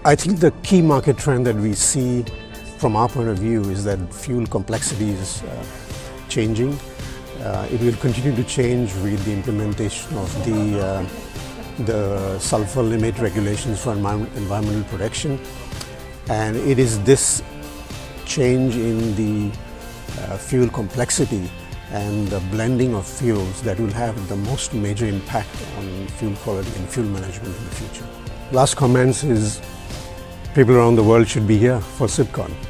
I think the key market trend that we see from our point of view is that fuel complexity is changing. It will continue to change with the implementation of the sulfur limit regulations for environmental protection, and it is this change in the fuel complexity and the blending of fuels that will have the most major impact on fuel quality and fuel management in the future. Last comments is people around the world should be here for SIBCON.